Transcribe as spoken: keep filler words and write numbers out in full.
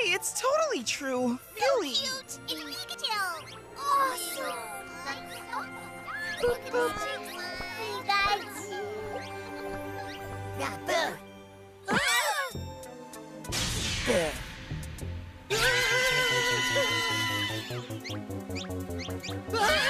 it's totally true. Really. Cute! It's Pikachu! Awesome! Ah!